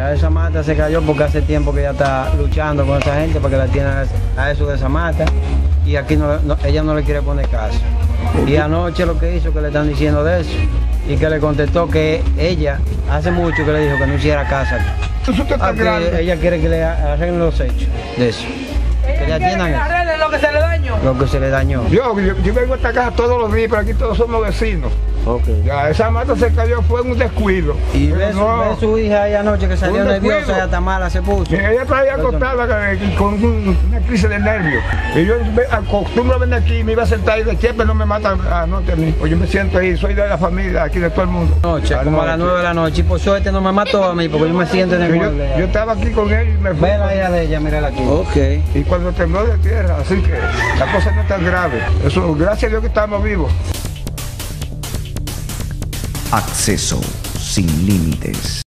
Ya esa mata se cayó porque hace tiempo que ella está luchando con esa gente para que la tienen a eso de esa mata. Y aquí ella no le quiere poner caso. Y anoche lo que hizo, que le están diciendo de eso, y que le contestó que ella, hace mucho que le dijo que no hiciera caso aquí. Ella quiere que le arreglen los hechos de eso. Que le atiendan lo que se le dañó. Lo que se le dañó. Yo vengo a esta casa todos los días, pero aquí todos somos vecinos. Okay. Ya, esa mata se cayó, fue un descuido. Y ve su hija ahí anoche que salió nerviosa, ella está mala, se puso. Ella está ahí acostada con una crisis de nervios. Y yo acostumbro a venir aquí y me iba a sentar ahí de siempre no me matan anoche a mí. Pues yo me siento ahí, soy de la familia, aquí de todo el mundo. Noche, como a las 9 de la noche. Y por suerte no me mató a mí, porque yo me siento en el mueble. Yo estaba aquí con él y me fui. Ve la hija de ella, mírala aquí. Ok. Y cuando tembló de tierra, así que la cosa no es tan grave. Eso, gracias a Dios que estamos vivos. Acceso sin límites.